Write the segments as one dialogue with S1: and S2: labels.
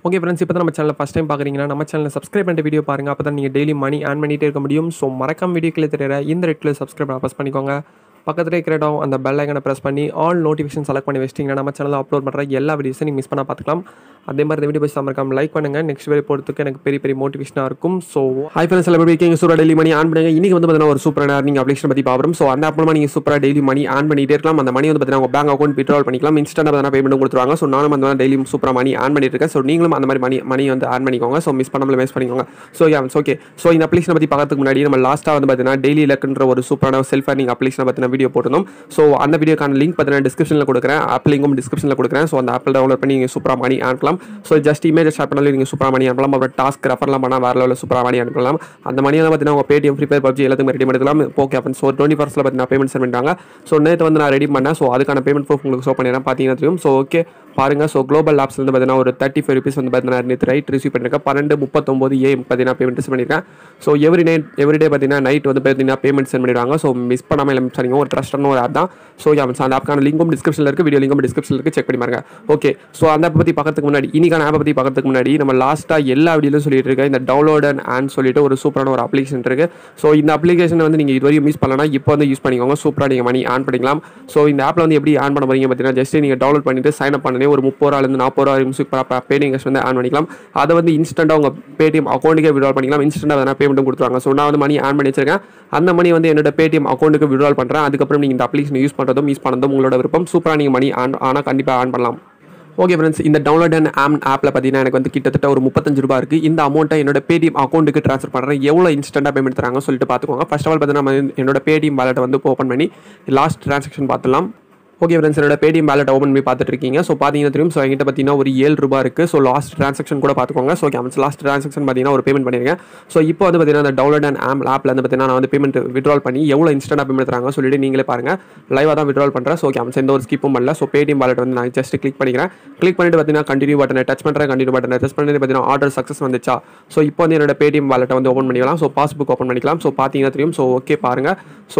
S1: Okay friends, இப்போ தான் நம்ம சேனலை ஃபஸ்ட் டைம் பார்க்குறீங்கன்னா நம்ம சேனலை சப்ஸ்கிரைப் பண்ணிட்டு வீடியோ பாருங்கள். அப்போ தான் நீங்கள் டெய்லி மணி ஆன் பண்ணிகிட்டே இருக்க முடியும். ஸோ மறக்காம வீடியோக்குள்ளே தெரியற இந்த ரெட் கலர் சப்ஸ்கிரைப் ப்ரெஸ் பண்ணிக்கோங்க. பக்கத்துலேயே இருக்கிற அந்த பெல் ஐக்கனை ப்ரெஸ் பண்ணி ஆல் நோட்டிஃபிகேஷன் செலக்ட் பண்ணி வச்சிட்டிங்கன்னா நம்ம சேனலில் அப்லோட் பண்ணுற எல்லா வீடியோஸும் நீங்கள் மிஸ் பண்ண பார்த்துக்கலாம். அதே மாதிரி இந்த வீடியோ பற்றி மறக்காம லைக் பண்ணுங்கள். நெக்ஸ்ட் வீடியோ போகிறதுக்கு எனக்கு பெரிய பெரிய மோட்டிவேஷனாக இருக்கும். ஸோ ஹை ஃப்ரெண்ட்ஸ், எல்லாம் எப்படி இருக்கீங்க? சூப்பராக டெய்லி மணி ஆன் பண்ணுங்க. இன்றைக்கி வந்து பார்த்தீங்கன்னா ஒரு சூப்பரான நீங்கள் அப்ளிகேஷன் பற்றி பார்க்குறோம். ஸோ அந்த ஆப் மூலமாக நீங்கள் சூப்பராக டெய்லி மணி ஆன் பண்ணிகிட்டே இருக்கலாம். அந்த மணி வந்து பார்த்தீங்கன்னா உங்கள் பேங்க் அக்கௌண்ட் வித்ட்ரால் பண்ணிக்கலாம். இன்ஸ்டன்ட்டாக பார்த்தீங்கன்னா பேமெண்ட் கொடுத்துருவாங்க. ஸோ நானும் அந்த டெய்லி சூப்பராக மணி ஆன் பண்ணிட்டு இருக்கேன். ஸோ நீங்களும் அந்த மாதிரி மணி வந்து ஆன் பண்ணிக்கோங்க. ஸோ மிஸ் பண்ணாமல் மிஸ் பண்ணிக்கோங்க. So okay. ஸோ இந்த அப்ளிகேஷனை பற்றி பார்க்கறதுக்கு முன்னாடி நம்ம லாஸ்ட்டாக வந்து பார்த்தீங்கன்னா டெய்லி லக்குன்ற ஒரு சூப்பரான செல்ஃப் ஏர்னிங் அப்ளிகேஷனை பற்றின வீடியோ போட்டோம். ஸோ அந்த வீடியோக்கான லிங்க் பார்த்தீங்கன்னா டிஸ்கிரிப்ஷனில் கொடுக்குறேன். ஆப் லிங்கும் டிஸ்கிரிப்ஷனில் கொடுக்குறேன். ஸோ அந்த ஆப்பில் டவுன்லோட் பண்ணி நீங்கள் சூப்பராக மணி ஆன்லாம். ஸோ ஜஸ்ட் இமேஜ் ஷேர் பண்ணாலும் நீங்கள் சூப்பராக மணி அனுப்பலாம். அப்புறம் டாஸ்க் ரெஃபர்லாம் பண்ணால் வேறு லெவலில் சூப்பராக மணி அனுப்பலாம். அந்த மணியெல்லாம் பார்த்தீங்கன்னா உங்கள் பேடிஎம், ஃப்ரீ ஃபயர், பப்ஜி எல்லாத்துக்கும் ரெடி பண்ணிக்கலாம். ஓகே ஃப்ரெண்ட்ஸ், ஸோ 24 பார்த்தீங்கன்னா பேமெண்ட் சென்ட் பண்ணிட்டாங்க. ஸோ நேற்று வந்து நான் ரெடி பண்ணேன். ஸோ அதுக்கான பேமெண்ட் ப்ரூஃப் உங்களுக்கு ஷோ பண்ணிடுறேன், பார்த்தீங்கன்னா தெரியும். ஸோ ஓகே பாருங்கள். ஸோ குளோபல் ஆப்ஸ் வந்து பார்த்தீங்கன்னா ஒரு 35 rupees வந்து பார்த்தீங்கன்னா நேற்று ரைட் ரிசீவ் பண்ணியிருக்கேன். 12:39 AM பார்த்தீங்கன்னா பேமெண்ட் ரிசீவ் பண்ணியிருக்கேன். ஸோ எவ்ரிடே பார்த்தீங்கன்னா நைட் வந்து பார்த்தீங்கன்னா பேமெண்ட் சென்ட் பண்ணிடுவாங்க. ஸோ மிஸ் பண்ணாமல் எல்லாம் மிஸ் பண்ணிங்க. ஒரு ட்ரஸ்டான ஒரு ஆப் தான். ஸோ அந்த ஆப்க்கான லிங்கும் டிஸ்கிரிப்ஷனில் இருக்குது, வீடியோ லிங்கும் டிஸ்கிரிப்ஷனில் இருக்குது, செக் பண்ணி பாருங்க. ஓகே. ஸோ அந்த ஆப் பற்றி பார்க்கறதுக்கு முன்னாடி இன்னைக்கான ஆப்பை பற்றி பார்க்கறதுக்கு முன்னாடி நம்ம லாஸ்ட்டாக எல்லா வீடியோலும் சொல்லிட்டு இருக்கேன். இந்த டவுன்லோட் அண்ட் சொல்லிட்டு ஒரு சூப்பரான ஒரு அப்ளிகேஷன் இருக்குது. ஸோ இந்த அப்ளிகேஷனை வந்து நீங்கள் இதுவரையும் யூஸ் பண்ணலன்னா இப்போ வந்து யூஸ் பண்ணிக்கோங்க. சூப்பராக நீங்கள் மணி ஆன் பண்ணிக்கலாம். ஸோ இந்த ஆப்பில் வந்து எப்படி ஆன் பண்ண போறீங்க பார்த்தீங்கன்னா ஜஸ்ட் நீங்கள் டவுன்லோட் பண்ணிட்டு சைன் அப் பண்ணி ஒரு 30 40 பேடிஎம் கேஷ் வந்து ஆன் பண்ணிக்கலாம். அதை வந்து இன்ஸ்டன்ட்டாக உங்கள் பேடிஎம் அக்கௌண்ட்டுக்கே விட்ரால் பண்ணிக்கலாம். இன்ஸ்டன்ட்டாக வேணா பேமெண்ட்டும் கொடுத்துருவாங்க. ஸோ நான் வந்து மணி ஆன் பண்ணி வச்சிருக்கேன். அந்த மணி வந்து என்னோட பேடிஎம் அக்கௌண்ட்டுக்கு விட்ரால் பண்ணுறேன். அதுக்கப்புறம் நீங்கள் இந்த அப்ளிகேஷன் யூஸ் பண்ணுறதும் உங்களோட விருப்பம். சூப்பராக நீங்கள் மணி ஆனால் கண்டிப்பாக ஆன் பண்ணலாம். ஓகே ஃப்ரெண்ட்ஸ், இந்த டவுன்லோட் அண்ட் ஆப்பில் பார்த்தீங்கன்னா எனக்கு வந்து கிட்டத்தட்ட ஒரு 35 ரூபா இருக்குது. இந்த அமௌண்ட்டை என்னோட பேடிஎம் அக்கௌண்ட்டுக்கு ட்ரான்ஸ்ஃபர் பண்ணுறேன். எவ்வளோ இன்ஸ்டன்ட்டாக பேமெண்ட் தராங்க சொல்லிட்டு பார்த்துக்கோங்க. ஃபர்ஸ்ட் ஆஃப் ஆல் பார்த்தீங்கன்னா என்னோட பேடிஎம் வாலெட்டை வந்து ஓப்பன் பண்ணி லாஸ்ட் ட்ரான்சாக்ஷன் பார்த்துலாம். ஓகே ஃப்ரெண்ட்ஸ், என்னோட பேடிஎம் வாலெட் ஓப்பன் பண்ணி பார்த்துட்டு இருக்கீங்க. ஸோ பார்த்தீங்கன்னா தெரியும். ஸோ என்கிட்ட பார்த்தீங்கன்னா ஒரு 7 ரூபா இருக்குது. ஸோ லாஸ்ட் ட்ரான்சாக்ஷன் கூட பார்த்துக்கோங்க. ஸோ லாஸ்ட் ட்ரான்சாக்ஷன் பார்த்தீங்கன்னா ஒரு பேமெண்ட் பண்ணியிருக்கேன். ஸோ இப்போ வந்து பார்த்தீங்கன்னா அந்த டவுன்லோட் அண்ட் ஆப்பில் வந்து பார்த்தீங்கன்னா நான் வந்து பேமெண்ட் விட்ரால் பண்ணி எவ்வளோ இன்ஸ்டன்ட்டாக பேமெண்ட் தராங்க சொல்லிட்டு நீங்களே பாருங்கள். லைவாக தான் விட்ரால் பண்ணுறேன். ஸோ எந்த ஒரு ஸ்கிப்பும் பண்ணல. ஸோ பேடிஎம் வாலெட் வந்து நான் ஜஸ்ட் கிளிக் பண்ணிக்கிறேன். கிளிக் பண்ணிட்டு பார்த்தீங்கன்னா கண்டினியூ பட்டனை டச் பண்ணுறேன். கண்டினியூ பட்டனை டச் பண்ணி பார்த்தீங்கன்னா ஆர்டர் சக்ஸஸ் வந்துச்சா. ஸோ இப்போ வந்து என்னோட பேடிஎம் வாலெட்டை வந்து ஓப்பன் பண்ணிக்கலாம். ஸோ பாஸ்புக் ஓப்பன் பண்ணிக்கலாம். ஸோ பார்த்தீங்கன்னா தெரியும். ஸோ ஓகே பாருங்கள். ஸோ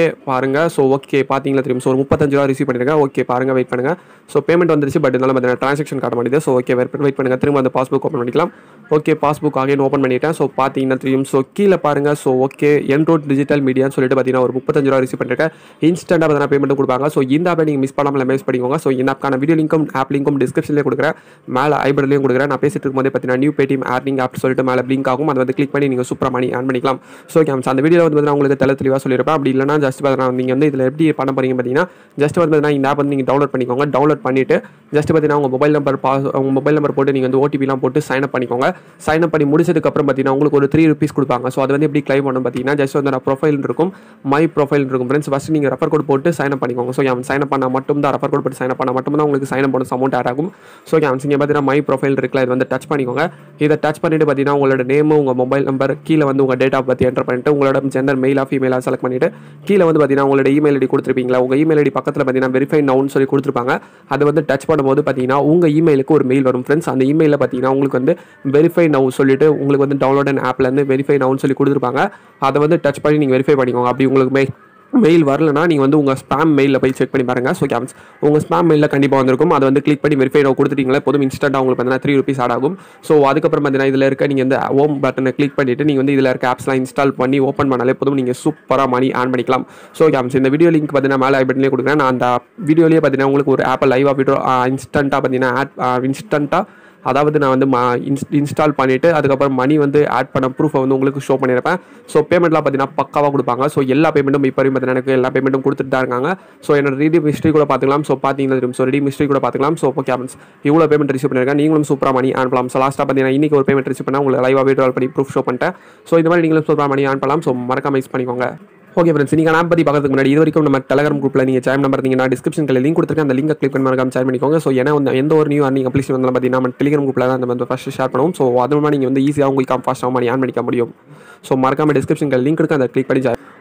S1: ஓகே பார்த்தீங்கன்னா தெரியும். ஸோ ஒரு 35 ரூபா ரிசீவ் பண்ணியிருக்கேன். ஓகே பாருங்க, வெயிட் பண்ணுங்க. ஸோ பேமெண்ட் வந்துருச்சு. பட் இருந்தாலும் பார்த்தீங்கன்னா ட்ரான்சாக்ஷன் காட்ட மாட்டேது. ஸோ ஓகே வெயிட் பண்ணுங்க. திரும்ப அந்த பாஸ்புக் ஓப்பன் பண்ணிக்கலாம். ஓகே பாஸ்புக் அகைன் ஓப்பன் பண்ணிட்டேன். ஸோ பார்த்தீங்கன்னா தெரியும். ஸோ கீழே பாருங்க. ஸோ ஓகே என்ரோட் டிஜிட்டல் மீடியான்னு சொல்லிட்டு பார்த்தீங்கன்னா ஒரு 35 ரூபா ரிசீவ் பண்ணிருக்கேன். இன்ஸ்டன்ட்டாக பார்த்தீங்கன்னா பேமெண்ட் கொடுப்பாங்க. ஸோ இந்த ஆப்பை நீங்கள் மிஸ் பண்ணாமல் மெசேஜ் பண்ணிக்கோங்க. ஸோ இந்த ஆப்க்கான வீடியோ லிங்கும் ஆப் லிங்கும் டிஸ்கிரிப்ஷன்லேயே கொடுக்குறேன், மேலே ஐபர்லையும் கொடுக்குறேன். நான் பேசிட்டு இருக்கும்போது பார்த்தீங்கன்னா நியூ பேடிஎம் ஏர்னிங் ஆப் சொல்லிட்டு மேலே லிங்க் ஆகும். அதை வந்து கிளிக் பண்ணி நீங்கள் சூப்பராக மணி ஆன் பண்ணிக்கலாம். ஸோ அந்த வீடியோ வந்து பார்த்தீங்கன்னா உங்களுக்கு தெளிவாக சொல்லியிருப்பேன். அப்படி இல்லைனா ஜஸ்ட் பார்த்தீங்கன்னா நீங்கள் வந்து இதில் எப்படி பண்ண போறீங்க பார்த்தீங்கன்னா ஜஸ்ட் வந்து பார்த்தீங்கன்னா இந்த ஆப் வந்து நீங்கள் டவுன்லோட் பண்ணிக்கோங்க. டவுன்லோட் பண்ணிவிட்டு ஜஸ்ட் பார்த்தீங்கன்னா உங்கள் மொபைல் நம்பர் போட்டு நீங்கள் வந்து ஓடிபிலாம் போட்டு சைன் அப் பண்ணிக்கோங்க. சைன் அப் பண்ணி முடிச்சதுக்கப்புறம் பார்த்தீங்கன்னா உங்களுக்கு ஒரு 3 rupees கொடுப்பாங்க. ஸோ அது வந்து எப்படி கிளைம் பண்ணணும் பார்த்தீங்கன்னா ஜஸ்ட் வந்து ப்ரொஃபைல் இருக்கும், மை ப்ரொஃபைல் இருக்கும். ஃப்ரெண்ட்ஸ் ஃபஸ்ட் நீங்கள் ரெஃபர் கோட் போட்டு சைன் அப் பண்ணிக்கோங்க. ஸோ சைன் அப் பண்ணால் மட்டும் தான் ரெஃபர் கோட் போட்டு சைன் அப் பண்ணால் மட்டும் தான் உங்களுக்கு சைன் அப் பண்ண அமௌண்ட் ஆட் ஆகும். ஸோ இங்கே பார்த்தீங்கன்னா மை ப்ரொஃபைல் இருக்குல்ல, இது வந்து டச் பண்ணிக்கோங்க. இதை டச் பண்ணிட்டு பார்த்தீங்கன்னா உங்களோட நேம், உங்கள் மொபைல் நம்பர், கீழே வந்து உங்கள் டேட் ஆஃப் பர்த் என்டர் பண்ணிட்டு உங்களோட ஜெண்டர் மெயிலா ஃபீமேலாக செலக்ட் பண்ணிட்டு கீழே வந்து பார்த்தீங்கன்னா உங்களோட இமெயில் ஐடி கொடுத்துருப்பீங்களா, உங்கள் இமெயில் ஐடி பக்கத்தில் பார்த்தீங்கன்னா வெரிஃபை நவுன்னு சொல்லி கொடுத்துருப்பாங்க. அது வந்து டச் பண்ணும்போது பார்த்தீங்கன்னா உங்கள் இமெயிலுக்கு ஒரு மெயில் வரும். ஃப்ரெண்ட்ஸ் அந்த இமெயிலில் பார்த்தீங்கன்னா உங்களுக்கு வந்து வெரிஃபை நவ் சொல்லிட்டு உங்களுக்கு வந்து டவுன்லோட் அண்ட் ஆப்லேருந்து வெரிஃபை நவுன்னு சொல்லி கொடுத்துருப்பாங்க. அதை வந்து டச் பண்ணி நீங்கள் வெரிஃபை பண்ணிக்கோங்க. அப்படி உங்களுக்கு மெயில் வரலனா நீங்கள் வந்து உங்கள் ஸ்பாம் மெயிலில் போய் செக் பண்ணி பாருங்கள். ஸோ உங்கள் ஸ்பாம் மெயிலில் கண்டிப்பாக வந்திருக்கும். அதை வந்து கிளிக் பண்ணி வெரிஃபை நவ் கொடுத்துட்டீங்களா போதும், இன்ஸ்டன்ட்டாக உங்களுக்கு பார்த்தீங்கன்னா 3 rupees ஆட் ஆகும். ஸோ அதுக்கப்புறம் பார்த்தீங்கன்னா இதில் இருக்க நீங்கள் இந்த ஹோம் பட்டனை கிளிக் பண்ணிவிட்டு நீங்கள் வந்து இதில் இருக்க ஆப்ஸ்லாம் இன்ஸ்டால் பண்ணி ஓப்பன் பண்ணாலே போதும், நீங்கள் சூப்பராக மணி ஆன் பண்ணிக்கலாம். ஸோ இந்த வீடியோ லிங்க் பார்த்தீங்கன்னா மேலே ஐபட்லேயே கொடுக்குறேன். நான் அந்த வீடியோலேயே பார்த்தீங்கன்னா உங்களுக்கு ஒரு ஆப்பை லைவாக வீடியோ இன்ஸ்டன்ட்டாக பார்த்தீங்கன்னா இன்ஸ்டன்ட்டாக அதாவது நான் வந்து இன்ஸ்டால் பண்ணிவிட்டு அதுக்கப்புறம் மணி வந்து ஆட் பண்ண ப்ரூஃபை வந்து உங்களுக்கு ஷோ பண்ணியிருப்பேன். ஸோ பேமெண்ட்லாம் பார்த்தீங்கன்னா பக்காவாக கொடுப்பாங்க. ஸோ எல்லா பேமெண்ட்டும் இப்போ வரையும் பார்த்தீங்கன்னா எனக்கு எல்லா பேமெண்ட்டும் கொடுத்துட்டு தான் இருக்காங்க. ஸோ என்னோட ரீடீம் ஹிஸ்ட்ரி கூட பார்த்துக்கலாம். ஸோ பார்த்தீங்கன்னா தெரியும். ஸோ ரீடீம் ஹிஸ்ட்ரி கூட பார்த்துக்கலாம். ஸோ ஓகே இவ்வளோ பேமெண்ட் ரிசீவ் பண்ணியிருக்கேன். நீங்களும் சூப்பராக மணி ஆன் பண்ணலாம். ஸோ லாஸ்ட்டாக பார்த்தீங்கன்னா இன்றைக்கி ஒரு பேமெண்ட் ரிசீவ் பண்ணால் உங்களுக்கு லைவாக வீடியோ பண்ணி ப்ரூஃப் ஷோ பண்ணிட்டேன். ஸோ இந்த மாதிரி நீங்களும் சூப்பராக மணி ஆன் பண்ணலாம். ஸோ மறக்காம யூஸ் பண்ணிக்கோங்க. ஓகே ஃப்ரெண்ட்ஸ், நீங்கள் ஆப் பற்றி பார்க்கறதுக்கு முன்னாடி இது வரைக்கும் நம்ம டெலிகிராம் குரூப்பில் நீங்கள் ஜாயின் நம்பர் இருந்தீங்கன்னா டிஸ்கிரிப்ஷனில் லிங்க் கொடுத்துருக்கேன். அந்த லிங்கை கிளிக் பண்ணி மறக்காம ஜாயின் பண்ணிக்கோங்க. ஸோ ஏன்னா எந்த ஒரு நியூ அர்னிங் அப்ளிகேஷன் வந்தாலும் பார்த்தீங்கன்னா நம்ம டெலிகிராம் குரூப்பில் தான் நம்ம ஃபஸ்ட்டு ஷேர் பண்ணுவோம். ஸோ அது மூலமாக நீங்கள் வந்து ஈஸியாக உங்களுக்கு ஃபாஸ்ட்டாக மணி ஆன் பண்ணிக்க முடியும். ஸோ மறக்காம டிஸ்கிரிப்ஷனில் லிங்க் இருக்குது, அதை கிளிக் பண்ணி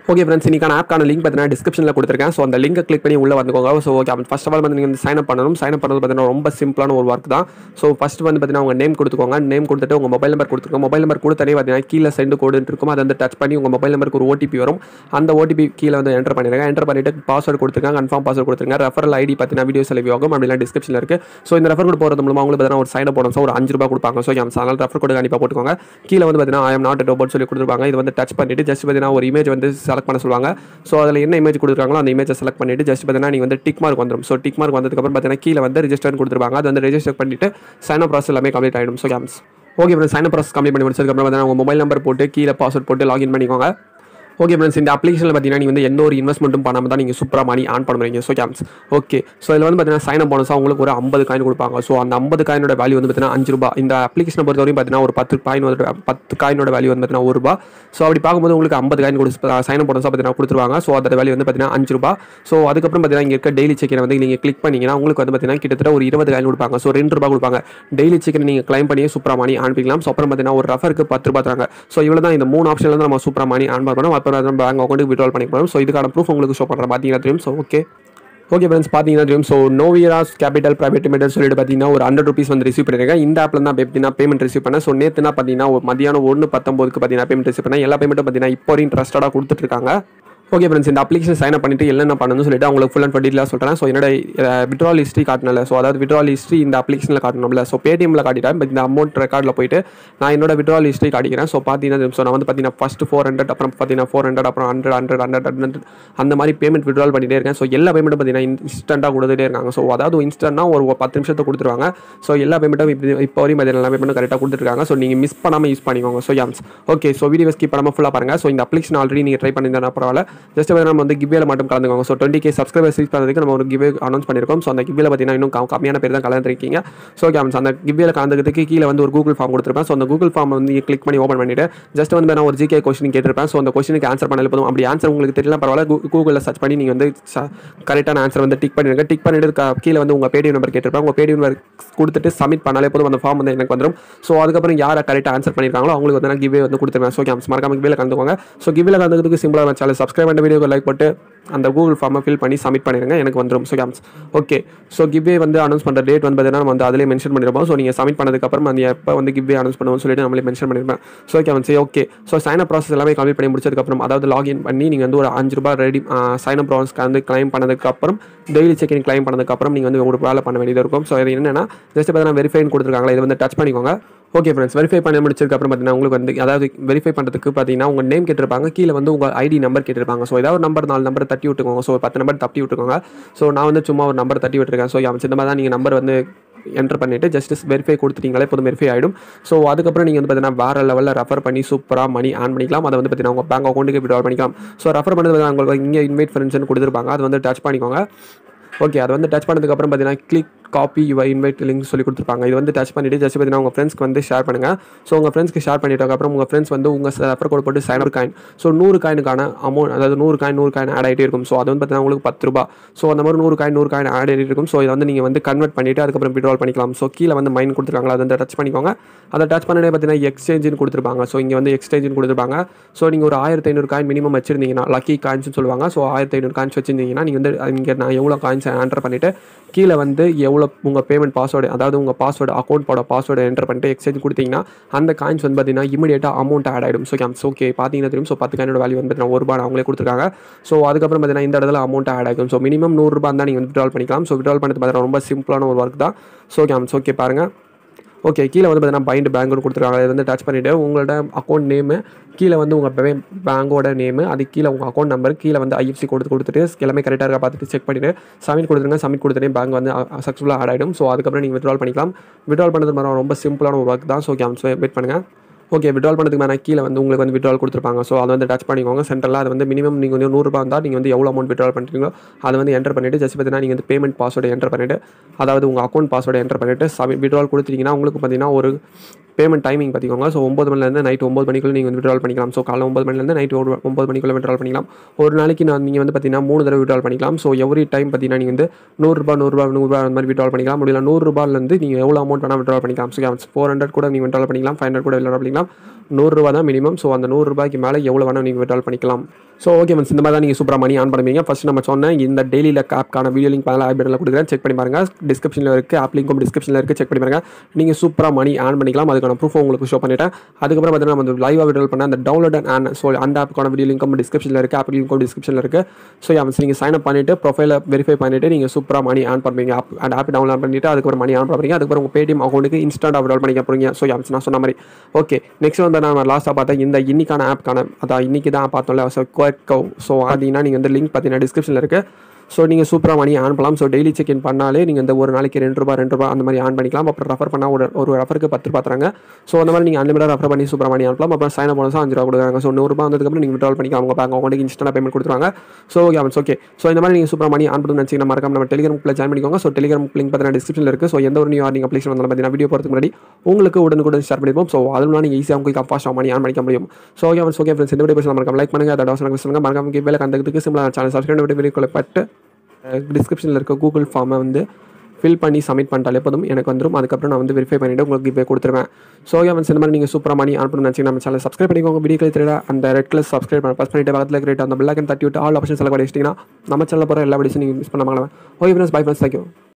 S1: ஓகே ஃப்ரெண்ட்ஸ், இன்னைக்கான ஆப்க்கான லிங்க் பார்த்தீங்கன்னா டிஸ்கிரிப்ஷனில் கொடுத்துருக்கேன். ஸோ அந்த லிங்கை கிளிக் பண்ணி உள்ளே வந்துக்கோங்க. So okay, first of all வந்து நீங்கள் வந்து சைன் அப் பண்ணணும். சைன் அப் பண்ணுறது பார்த்தீங்கன்னா ரொம்ப சிம்பிளான ஒரு ஒர்க் தான். ஸோ ஃபஸ்ட் வந்து பார்த்தீங்கன்னா உங்கள் நேம் கொடுத்துக்கோங்க. நேம் கொடுத்துட்டு உங்கள் மொபைல் நம்பர் கொடுத்துருக்கோங்க. மொபைல் நம்பர் கொடுத்தனே பார்த்தீங்கன்னா கீழே சென்ட் கோடுன்னு இருக்கும். அதை வந்து டச் பண்ணி உங்கள் மொபைல் நம்பருக்கு ஒரு ஓடிபி வரும். அந்த ஓடிபி கீழே வந்து என்டர் பண்ணிடுங்க. என்டர் பண்ணிட்டு பாஸ்வேர்டு கொடுத்துருக்காங்க. கன்ஃபார்ம் பாஸ்வேர்டு கொடுத்துருங்க. ரெஃபரல் ஐடி பார்த்தீங்கன்னா வீடியோ செலவு ஆகும். அப்படிலாம் டிஸ்கிரிப்ஷனில் இருக்குது. ஸோ இந்த ரெஃபர் கோட் போகிறது மூலமாக உங்களுக்கு பார்த்தீங்கன்னா ஒரு சைன் அப் போனோம். ஸோ ஒரு ₹5 கொடுப்பாங்க. ஸோ அதனால் ரெஃபர் கோடு கண்டிப்பாக போட்டுக்கோங்க. கீழே வந்து பார்த்தீங்கன்னா ஐ எம் நாட் ரோபோட் சொல்லி கொடுத்துருப்பாங்க. இது வந்து டச் பண்ணிட்டு ஜஸ்ட் பார்த்தீங்கன்னா ஒரு இமேஜ் வந்து செலக்ட் பண்ண சொல்லுவாங்க. ஸோ அதில் என்ன இமேஜ் கொடுத்துருக்காங்களோ அந்த இமேஜை செலக்ட் பண்ணிட்டு ஜஸ்ட் பார்த்தீங்கன்னா நீங்கள் வந்து டிக் மார்க் வந்துடும். ஸோ டிக் மார்க் வந்ததுக்கப்புறம் பார்த்தீங்கன்னா கீழே வந்து ரெஜிஸ்டர்னு கொடுத்துருப்பாங்க. அது வந்து ரெஜிஸ்டர் பண்ணிட்டு சைன் அப் ப்ராசஸ் எல்லாமே கம்ப்ளீட் ஆகிடும். So games okay friends, sign up process complete பண்ணி முடிச்சதுக்கப்புறம் பார்த்தீங்கன்னா உங்கள் மொபைல் நம்பர் போட்டு கீழே பாஸ்வேர்ட் போட்டு லாகின் பண்ணிக்கோங்க. ஓகே ஃப்ரெண்ட்ஸ், இந்த அப்ளிகேஷனில் பார்த்தீங்கன்னா நீங்கள் வந்து எந்த ஒரு இன்வெஸ்ட்மெண்ட்டும் பண்ணாமல் தான் நீங்கள் சூப்பராக மணி ஆன் பண்ண முடியுங்க. So games okay. ஸோ இதில் வந்து பார்த்தீங்கன்னா சைன் அப் போனஸாக உங்களுக்கு ஒரு 50 காயின் கொடுப்பாங்க. ஸோ அந்த 50 காயினோட வேல்யூ வந்து பார்த்தீங்கன்னா ₹5. இந்த அப்ளிகேஷனை பொறுத்தவரைக்கும் பார்த்தீங்கன்னா ஒரு 10 காயினோட வேல்யூ வந்து பார்த்தீங்கன்னா ₹1. ஸோ அப்படி பார்க்கும்போது உங்களுக்கு 50 காயின் சைன் அப் போனஸாக பார்த்தீங்கன்னா கொடுத்துருவாங்க. ஸோ அதோட வேல்யூ வந்து பார்த்தீங்கன்னா ₹5. ஸோ அதுக்கப்புறம் பார்த்தீங்கன்னா இங்கே இருக்க டெய்லி செக்கினை வந்து நீங்கள் கிளிக் பண்ணிங்கன்னா உங்களுக்கு வந்து பார்த்தீங்கன்னா கிட்டத்தட்ட ஒரு 20 காயின் கொடுப்பாங்க. ஸோ ₹2 கொடுப்பாங்க. டெய்லி செக்கினை நீங்கள் கிளைம் பண்ணி சூப்பராக மணி ஆன் பண்ணிக்கலாம். ஸோ அப்புறம் பார்த்தீங்கன்னா ஒரு ரெஃபருக்கு ₹10 தராங்க. ஸோ இவ்வளோ தான், இந்த 3 ஆப்ஷனில் வந்து நம்ம சூப்பராக மணி ஆன் பண்ணணும். அப்புறம் பேங்க் அக்கௌண்ட் விட்ரால் பண்ணிக்கலாம். ஸோ இதுக்கான ப்ரூஃப் உங்களுக்கு ஷோ பண்ணுறேன் பார்த்தீங்கன்னா தெரியும். ஸோ ஓகே ஃப்ரெண்ட்ஸ், பார்த்தீங்கன்னா தெரியும். ஸோ நோவியராஸ் கேபிட்டல் பிரைவேட் லிமிடெட் சொல்லிட்டு பார்த்தீங்கன்னா ஒரு ₹100 வந்து ரிசீவ் பண்ணிருக்கேன். இந்த ஆப்பில் தான் பார்த்தீங்கன்னா பேமெண்ட் ரிசீவ் பண்ணேன். ஸோ நேற்றுனா பார்த்தீங்கன்னா மதியானம் 1:19 பார்த்தீங்கன்னா பேமெண்ட் ரிசீவ் பண்ணேன். எல்லா பேமெண்ட்டும் பார்த்தீங்கன்னா இப்போ வரையும் ட்ரஸ்டடாக கொடுத்துட்ருக்காங்க. ஓகே ஃப்ரெண்ட்ஸ், இந்த அப்ளிகேஷன் சைன் அப் பண்ணிட்டு என்னென்ன பண்ணணும்னு சொல்லிட்டு உங்களுக்கு ஃபுல் அண்ட் ஃபுல் டீட்டெயிலாக சொல்கிறேன். ஸோ என்னோட விட்ரால் ஹிஸ்ட்ரி காட்டணும்ல, ஸோ அதாவது விட்ரால் ஹிஸ்ட்ரி இந்த அப்ளிகேஷனில் காட்டணும்ல. ஸோ பேடிஎம்ல காட்டிட்டேன். பட் இந்த அமௌண்ட் ரெக்கார்டில் போயிட்டு நான் என்னோட விட்ரால் ஹிஸ்ட்ரி காட்டிக்கிறேன். ஸோ பார்த்தீங்கன்னா ஸோ நான் வந்து பார்த்தீங்கன்னா ஃபஸ்ட் 400, அப்புறம் பார்த்தீங்கன்னா 400, அப்புறம் 100 அந்த மாதிரி பேமெண்ட் விட்ரால் பண்ணிட்டே இருக்கேன். ஸோ எல்லா பேமெண்ட்டும் பார்த்தீங்கன்னா இன்ஸ்டண்ட்டாக கொடுத்துட்டே இருக்காங்க. ஸோ அதாவது இன்ஸ்டன்ட்னா ஒரு 10 நிமிஷத்தை கொடுத்துருவாங்க. ஸோ எல்லா பேமெண்ட்டும் இப்போ வரையும் பார்த்தீங்கன்னா எல்லா பேமெண்ட்டும் கரெக்டாக கொடுத்துருக்காங்க. ஸோ நீங்கள் மிஸ் பண்ணாமல் யூஸ் பண்ணிக்கோங்க. ஸோ யாம்ஸ் ஓகே. ஸோ வீடியோ ஸ்கிப் பண்ணாமல் ஃபுல்லாக பாருங்கள். ஸோ இந்த அப்ளிகேஷன் ஆல்ரெடி நீங்கள் ட்ரை பண்ணியிருந்தா பரவாயில்ல. ஜஸ்ட் நம்ம வந்து கிவ்வேல மட்டும் கலந்துக்கோங்க. ஸோ 20K சப்ஸ்கிரைபர்ஸ் ரீச் பண்ணுறதுக்கு நம்ம ஒரு கிவ்வே அனௌன்ஸ் பண்ணியிருக்கோம். ஸோ அந்த கிவ்வேல பார்த்தீங்கன்னா இன்னும் கம்மியான பேர் தான் கலந்துருக்கீங்க. ஸோ கேம்ஸ் அந்த கிவ்வேல கலந்துக்கிறதுக்கு கீழே வந்து ஒரு கூகுள் ஃபார்ம் கொடுத்துருப்பேன். ஸோ அந்த கூகுள் ஃபார்ம் வந்து கிளிக் பண்ணி ஓப்பன் பண்ணிட்டு ஜஸ்ட் வந்து நான் ஒரு ஜிகே கொஸ்டின் கேட்டிருப்பேன். ஸோ அந்த கொஸ்டினுக்கு ஆன்சர் பண்ணல போதும். அப்படி ஆன்சர் உங்களுக்கு தெரியல பரவாயில்ல, கூகுளில் சர்ச் பண்ணி நீங்கள் வந்து கரெக்டான ஆன்சர் வந்து டிக் பண்ணிடுங்க. டிக் பண்ணிட்டு கீழே வந்து உங்கள் பேடிஎம் நம்பர் கேட்டிருப்பேன். உங்கள் பேடிஎம் நம்பர் கொடுத்துட்டு சப்மிட் பண்ணாலே போதும், அந்த ஃபார்ம் வந்து எனக்கு வந்துடும். ஸோ அதுக்கப்புறம் யாரை கரெக்டாக ஆன்சர் பண்ணியிருக்காங்களோ அவங்களுக்கு வந்து நான் கிவ்வே வந்து கொடுத்துருவேன். ஸோ கேம்ஸ் மறக்காம கிவ்வேல கலந்துக்கோங்க. ஸோ கிவ்வேல கலந்துக்கிறதுக்கு சிம்பிளாக சேனல் சப்ஸ்கிரைப் பண்ண வீடியோக்கு லைக் போட்டு அந்த கூகுள் ஃபார்மை ஃபில் பண்ணி சப்மிட் பண்ணிடுங்க, எனக்கு வந்துடும். So games okay. So giveaway வந்து அனௌன்ஸ் பண்ணுற டேட் வந்து பார்த்தீங்கன்னா நம்ம வந்து அதிலே மென்ஷன் பண்ணியிருப்போம். ஸோ நீங்கள் சப்மிட் பண்ணதுக்கப்புறம் அந்த எப்போ வந்து கிவ்வே அனௌன்ஸ் பண்ணுவோம்னு சொல்லிட்டு நம்மளே மென்ஷன் பண்ணியிருப்பேன். So games okay. So sign up process எல்லாமே கம்ப்ளீட் பண்ணி முடிச்சதுக்கப்புறம், அதாவது லாகின் பண்ணி நீங்கள் வந்து ஒரு ₹5 ரெடி சைன் அப் ப்ராசஸ்க்கு வந்து கிளைம் பண்ணதுக்கப்புறம், டெய்லி செக்கிங் கிளைம் பண்ணதுக்கப்புறம் நீங்கள் வந்து ஒரு வேலை பண்ண வேண்டியது இருக்கும். ஸோ இது என்னென்னா ஜஸ்ட் பார்த்தீங்கன்னா வெரிஃபைன்னு கொடுத்துருக்காங்களா, இதை வந்து டச் பண்ணிக்கோங்க. ஓகே ஃப்ரெண்ட்ஸ், வெரிஃபை பண்ணி முடிச்சதுக்கப்புறம் பார்த்தீங்கன்னா உங்களுக்கு வந்து அதாவது வெரிஃபை பண்ணுறதுக்கு பார்த்தீங்கன்னா உங்கள் நேம் கேட்டிருப்பாங்க, கீழே வந்து உங்கள் ஐடி நம்பர் கேட்டிருப்பாங்க. ஸோ ஏதாவது ஒரு நம்பர் 4 நம்பர் தட்டி விட்டுக்கோங்க. ஸோ 10 நம்பர் தட்டி விட்டுக்கோங்க. ஸோ நான் வந்து சும்மா ஒரு நம்பர் தட்டி விட்டுருக்கேன். ஸோ இந்த மாதிரி தான் நீங்கள் நம்பர் வந்து என்டர் பண்ணிவிட்டு ஜஸ்ட் வெரிஃபை கொடுத்துட்டீங்களே போதும், வெரிஃபை ஆகிடும். ஸோ அதுக்கப்புறம் நீங்கள் வந்து பார்த்தீங்கன்னா வேறு லெவலில் ரெஃபர் பண்ணி சூப்பராக மணி ஆன் பண்ணிக்கலாம். அதை வந்து பார்த்தீங்கன்னா உங்கள் பேங்க் அக்கௌண்ட்டுக்கு விட்ரா பண்ணிக்கலாம். ஸோ ரெஃபர் பண்ணது உங்களுக்கு இங்கே இன்வைட் ஃப்ரெண்ட்ஸ்னு கொடுத்துருப்பாங்க, அது வந்து டச் பண்ணிக்கோங்க. ஓகே, அது வந்து டச் பண்ணதுக்கப்புறம் பார்த்தீங்கன்னா click copy your invite link சொல்லி கொடுத்துருப்பாங்க. இது வந்து டச் பண்ணிவிட்டு ஜஸ்ட் பார்த்தீங்கன்னா உங்கள் ஃப்ரெண்ட்ஸ்க்கு வந்து ஷேர் பண்ணுங்கள். ஸோ உங்கள் ஃப்ரெண்ட்ஸ்க்கு ஷேர் பண்ணிட்டதுக்கப்புறம் உங்கள் ஃப்ரெண்ட்ஸ் வந்து உங்கள் ரெஃபர் கோட் போட்டு சைன் அப் காயின். ஸோ 100 காயினுக்கான அமௌண்ட், அதாவது 100 காயின் ஆட் ஆகிட்டே இருக்கும். ஸோ அது வந்து பார்த்தீங்கன்னா உங்களுக்கு ₹10. ஸோ அந்த மாதிரி 100 காயின் ஆட் ஆகிட்டு இருக்கும். ஸோ இதை வந்து நீங்கள் வந்து கன்வெர்ட் பண்ணிவிட்டு அதுக்கப்புறம் விட்ரால் பண்ணிக்கலாம். ஸோ கீழே வந்து மைன் கொடுத்துருக்காங்களா, அதை வந்து டச் பண்ணிக்கோங்க. அதை டச் பண்ணிட்டே பார்த்தீங்கன்னா எக்ஸ்சேஞ்சுன்னு கொடுத்துருப்பாங்க. ஸோ இங்கே வந்து எக்ஸ்சேஞ்சுன்னு கொடுத்துருப்பாங்க. ஸோ நீங்கள் ஒரு 1500 காயின் மினிமம் வச்சிருந்தீங்கன்னா, லக்கி காயின்ஸ்னு சொல்லுவாங்க. ஸோ 1500 காயின்ஸ் வச்சிருந்தீங்கன்னா நீங்கள் வந்து இங்கே நான் எவ்வளோ காயின்ஸ் என்டர் பண்ணிவிட்டு கீழே வந்து எவ்வளோ உங்கள் பேமெண்ட் பாஸ்வேர்டு, அதாவது உங்கள் பாஸ்வேர்டு அக்கௌண்ட்டோட பாஸ்வேர்டு என்டர் பண்ணிட்டு எக்ஸ்சேஞ்ச் கொடுத்தீங்கன்னா அந்த காயின்ஸ் வந்து பார்த்தீங்கன்னா இமீடியட்டாக அமௌண்ட் ஆட் ஆகிடும். ஸோ கேம்ஸ் ஓகே, பார்த்தீங்கன்னா தெரியும். ஸோ 10 காயினோட வேல்யூ வந்து பார்த்தீங்கன்னா ₹1 அவங்களே கொடுத்துருக்காங்க. ஸோ அதுக்கப்புறம் பார்த்தீங்கன்னா இந்த இடத்துல அமௌண்ட் ஆட் ஆகும். ஸோ மினிமம் ₹100 தான் நீங்கள் வந்து விட்ரால் பண்ணிக்கலாம். ஸோ விட்ரால் பண்ணுறது பார்த்தீங்கன்னா ரொம்ப சிம்பிளான ஒரு ஒர்க் தான். ஸோ கேம்ஸ் ஓகே பாருங்கள். ஓகே, கீழே வந்து பார்த்தீங்கன்னா பைண்ட் பேங்க்னு கொடுத்துருக்காங்க. இதை வந்து டச் பண்ணிவிட்டு உங்களோட அக்கௌண்ட் நேமு, கீழே வந்து உங்கள் பேங்கோட நேமு, அது கீழே உங்கள் அக்கௌண்ட் நம்பர், கீழே வந்து ஐஎஃப்சி கொடுத்துட்டு எல்லாமே கரெக்டாக இருக்கா பார்த்துட்டு செக் பண்ணிவிட்டு சப்மிட் கொடுத்துருங்க. சப்மிட் கொடுத்துட்டே பேங்க் வந்து சக்ஸஸ்ஃபுல்லாக ஆட் ஆகிடும். ஸோ அதுக்கப்புறம் நீங்கள் விட்ரால் பண்ணிக்கலாம். விட்ரால் பண்ணுறது மாதிரி ரொம்ப சிம்பிளான ஒரு ஒர்க் தான். ஸோ கேம்ஸ் வெயிட் பண்ணுங்கள். ஓகே, விட்ரால் பண்ணுறதுக்கு மேலே கீழே வந்து உங்களுக்கு வந்து விட்ரால் கொடுத்துருப்பாங்க. ஸோ அதை வந்து டச் பண்ணிக்கோங்க. சென்டரில் அது வந்து மினிமம் நீங்கள் வந்து ₹100 இருந்தால் நீங்கள் வந்து எவ்வளோ அமௌண்ட் விட்ரால் பண்ணுறீங்களோ அதை வந்து என்டர் பண்ணிவிட்டு ஜஸ்ட் பார்த்தீங்கன்னா நீங்கள் வந்து பேமெண்ட் பாஸ்வேர்டு என்டர் பண்ணிவிட்டு, அதாவது உங்கள் அக்கௌண்ட் பாஸ்வேர்டு என்டர் பண்ணிவிட்டு விட்ரால் கொடுத்துட்டீங்கன்னா உங்களுக்கு பார்த்தீங்கன்னா ஒரு பேமெண்ட் டைமிங் பார்த்திக்கோங்க. ஸோ 9 மணிலேருந்து நைட் 9 மணிக்குள்ளே நீங்கள் வந்து விட்ரால் பண்ணிக்கலாம். ஸோ காலைல 9 மணிலேருந்து நைட் 9 மணிக்குள்ளே விட்ரால் பண்ணிக்கலாம். ஒரு நாளைக்கு நீங்கள் வந்து பார்த்தீங்கன்னா 3 தடவை விட்ரால் பண்ணிக்கலாம். ஸோ எவ்ரி டைம் பார்த்தீங்கன்னா நீங்கள் வந்து ₹100 அந்த மாதிரி விட்ரால் பண்ணிக்கலாம். முடியல ₹100 நீங்கள் எவ்வளோ அமௌண்ட் வேணால் விட்ரால் பண்ணிக்கலாம். ஸோ 400 கூட நீங்கள் விட்ரால் பண்ணிக்கலாம், 500 கூட விட்ரால் பண்ணிக்கலாம். ₹100 தான் மினிமம். ஸோ அந்த ₹100 மேலே எவ்வளோ வேணால் நீங்கள் விட்ரால் பண்ணிக்கலாம். ஸோ ஓகே ஃப்ரெண்ட்ஸ், இந்த மாதிரி தான் நீங்கள் சூப்பராக மணி ஆன் பண்ணுவீங்க. ஃபஸ்ட் நம்ம சொன்ன இந்த டெய்லி லக் ஆப்க்கான வீடியோ லிங்க் பதிலாக ஆப் பட்டனில் கொடுக்குறேன், செக் பண்ணி பாருங்கள். டிஸ்கிரிப்ஷனில் இருக்குது, ஆப் லிங்க்கும் டிஸ்கிரிப்ஷனில் இருக்குது, செக் பண்ணி பாருங்கள். நீங்கள் சூப்பராக மணி ஆன் பண்ணிக்கலாம். அதுக்கான ப்ரூஃப் உங்களுக்கு ஷோ பண்ணிட்டேன். அதுக்கப்புறம் பார்த்தீங்கன்னா நம்ம லைவாக விட்ரோல் பண்ண அந்த டவுன்லோட் அண்ட் ஸோ அந்த ஆப்புக்கான வீடியோ லிங்க்கும் டிஸ்கிரிப்ஷனில் இருக்குது, ஆப் லிங்க்கும் டிஸ்கிரிப்ஷனில் இருக்குது. ஸோ ஃப்ரெண்ட்ஸ், நீங்கள் சைன் அப் பண்ணிவிட்டு ப்ரொஃபைலை வெரிஃபை பண்ணிவிட்டு நீங்கள் சூப்பராக மணி ஆன் பண்ணுவீங்க. ஆப் டவுன்லோட் பண்ணிவிட்டு அதுக்கப்புறம் மணி ஆன் பண்ணுறீங்க. அதுக்கப்புறம் உங்கள் பேடிஎம் அக்கௌண்ட்டுக்கு இன்ஸ்டன்ட்டாக விட்ரோல் பண்ணிக்க போகிறீங்க. ஸோ நான் சொன்ன மாதிரி ஓகே. நெக்ஸ்ட் வந்து நான் லாஸ்ட்டாக பார்த்தேன் இந்த இன்னைக்கான ஆப்க்கான அதான் இன்றைக்கி தான் பார்த்தோம்ல. ஸோ ஸோ பார்த்தீங்கன்னா நீங்கள் வந்து லிங்க் பார்த்தீங்கன்னா டிஸ்கிரிப்ஷனில் இருக்குது. ஸோ நீங்கள் சூப்பராக மணி ஆன் பண்ணலாம். ஸோ டெய்லி செக் இன் பண்ணாலே நீங்கள் இந்த ஒரு நாளைக்கு ₹2 அந்த மாதிரி ஆன் பண்ணிக்கலாம். அப்புறம் ரெஃபர் பண்ணால் ஒரு ரெஃபருக்கு ₹10 தராங்க. ஸோ அந்த மாதிரி நீங்கள் அன்லிமிட்டட் ரெஃபர் பண்ணி சூப்பராக மணி ஆன் பண்ணலாம். அப்புறம் சைன் அப் போனஸாக ₹5 கொடுக்குறாங்க. ஸோ ₹100 வந்ததுக்கப்புறம் நீங்கள் விட்ரால் பண்ணிக்கலாம். அவங்க பேங்க் அக்கௌண்ட்டுக்கு இன்ஸ்டன்ட்டாக பேமெண்ட் கொடுத்துருவாங்க. So okay. ஸோ இந்த மாதிரி நீங்கள் சூப்பராக மணி ஆன் பண்ணணும்னு நினச்சிங்கன்னா மறக்காம நம்ம டெலிகிராம் குள்ள ஜாயின் பண்ணிக்கோங்க. ஸோ டெலிகிராம் லிங்க் பார்த்தீங்கன்னா டிஸ்கிரிப்ஷனில் இருக்குது. ஸோ எந்த ஒரு நியூ ஆர்னிங் அப்ளிகேஷன் வந்தாலும் பார்த்தீங்கன்னா வீடியோ போகிறதுக்கு முன்னாடி உங்களுக்கு உடனுக்குடன் ஷேர் பண்ணிப்போம். ஸோ அதனால நீங்கள் ஈஸியாக உங்களுக்கு ஃபாஸ்ட்டாக மணி ஆன் பண்ணிக்க முடியும். ஸோ ஓகே ஃப்ரெண்ட்ஸ், இந்த வீடியோ பேசலாம். மறக்காம லைக் பண்ணுங்கள், அதை சொல்லுங்கள். மறக்காம வேலை கண்டதுக்கு சிம்பிளாக சேனல் சப்ஸ்கிரைப் வீடியோ கொள்ளப்பட்டு டிஸ்கிரிப்ஷனில் இருக்க கூகுள் ஃபார்மை வந்து ஃபில் பண்ணி சப்மிட் பண்ணிட்டாலே போதும், எனக்கு வந்துடும். அதுக்கப்புறம் நான் வந்து வெரிஃபை பண்ணிவிட்டு உங்களுக்கு இப்போ கொடுத்துருவேன். ஸோ ஃப்ரெண்ட்ஸ், இந்த மாதிரி நீங்கள் சூப்பராக மணி ஆன் பண்ணணும்னு நினச்சிங்கன்னா நம்ம சேனல் சப்ஸ்கிரைப் பண்ணிக்கோங்க. வீடியோ தெரியல அந்த ரெட் கலர் சப்ஸ்கிரைப் பண்ண ப்ரெஸ் பண்ணிட்டு பக்கத்தில் கிரேட் அந்த பெல் ஐக்கன் தட்டி விட்டு ஆல் ஆப்ஷன்ஸ் எல்லாம் வச்சிட்டிங்கன்னா நம்ம சேனலில் போகிற எல்லா வீடியோஸும் நீங்கள் மிஸ் பண்ண மாட்டேன். Okay friends, bye friends, thank you.